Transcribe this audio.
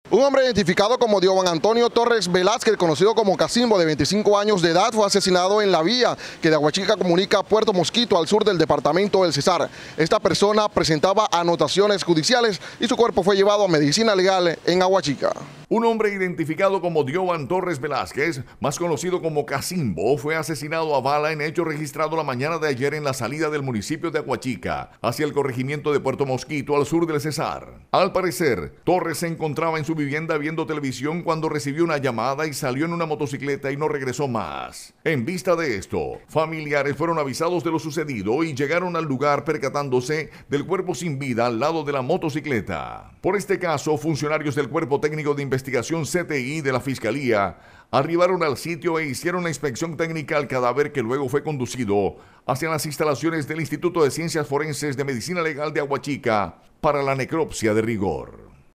Un hombre identificado como Diovan Antonio Torres Velázquez, conocido como Casimbo, de 25 años de edad, fue asesinado en la vía que de Aguachica comunica Puerto Mosquito al sur del departamento del Cesar. Esta persona presentaba anotaciones judiciales y su cuerpo fue llevado a medicina legal en Aguachica. Un hombre identificado como Diovan Torres Velázquez, más conocido como Casimbo, fue asesinado a bala en hecho registrado la mañana de ayer en la salida del municipio de Aguachica, hacia el corregimiento de Puerto Mosquito, al sur del Cesar. Al parecer, Torres se encontraba en su vivienda viendo televisión cuando recibió una llamada y salió en una motocicleta y no regresó más. En vista de esto, familiares fueron avisados de lo sucedido y llegaron al lugar percatándose del cuerpo sin vida al lado de la motocicleta. Por este caso, funcionarios del Cuerpo Técnico de Investigación CTI de la Fiscalía arribaron al sitio e hicieron la inspección técnica al cadáver, que luego fue conducido hacia las instalaciones del Instituto de Ciencias Forenses de Medicina Legal de Aguachica para la necropsia de rigor.